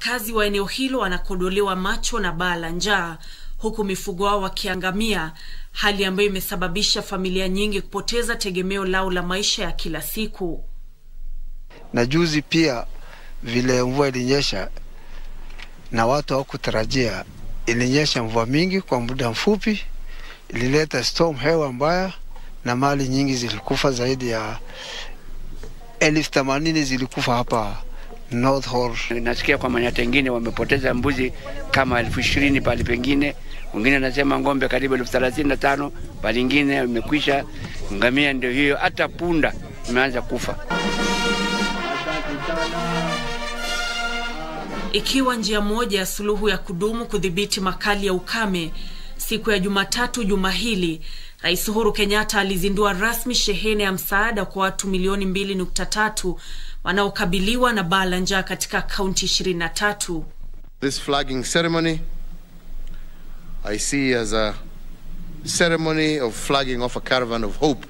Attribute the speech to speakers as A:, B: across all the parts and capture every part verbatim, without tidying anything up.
A: Wakazi wa eneo hilo wanakodolewa macho na baa la njaa, huku mifugo wao wakiangamia, hali ambayo imesababisha familia nyingi kupoteza tegemeo lao la maisha ya kila siku.
B: Na juzi pia vile mvua ilinyesha na watu hawakutarajia, ilinyesha mvua mingi kwa muda mfupi, ilileta storm, hewa mbaya, na mali nyingi zilikufa. Zaidi ya elfu themanini zilikufa hapa North Horr.
C: Nasikia kwa manyata wengine wamepoteza mbuzi kama elfu ishirini pale pengine. Wengine nasema ngombe karibu elfu thelathini na tano, pale ingine imekwisha. Ngamia ndio hiyo, hata punda imeanza kufa.
A: Ikiwa njia moja ya suluhu ya kudumu kudhibiti makali ya ukame, siku ya Jumatatu juma hili, Rais Horr Kenyatta alizindua rasmi shehena ya msaada kwa watu milioni mbili nukta tatu wanaokabiliwa na baa la njaa katika kaunti ishirini na tatu.
D: This flagging ceremony I see as a ceremony of flagging off a caravan of hope,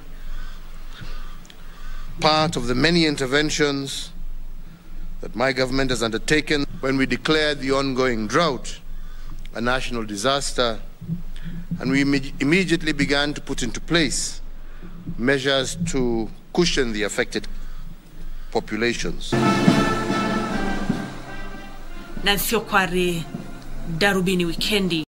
D: part of the many interventions that my government has undertaken when we declared the ongoing drought a national disaster, and we im immediately began to put into place measures to cushion the affected populations.
A: Nansio Kware, Darubini Wikendi.